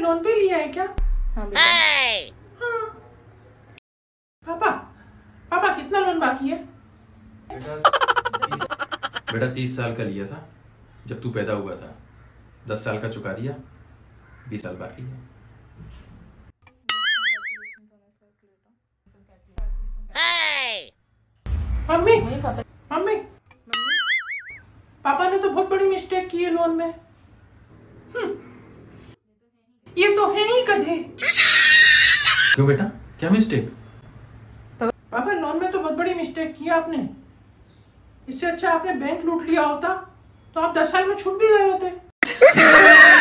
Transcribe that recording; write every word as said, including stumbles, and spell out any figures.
Loan पे लिया है क्या? हाँ बेटा। हाँ। पापा पापा कितना लोन बाकी है? बेटा तीस साल का लिया था जब तू पैदा हुआ था, दस साल का चुका दिया, बीस साल बाकी है। मम्मी मम्मी पापा ने तो बहुत बड़ी मिस्टेक की है लोन में। ये तो है ही गधे। क्यों बेटा, क्या मिस्टेक? पापा लोन में तो बहुत बड़ी मिस्टेक की आपने। इससे अच्छा आपने बैंक लूट लिया होता तो आप दस साल में छूट भी गए होते।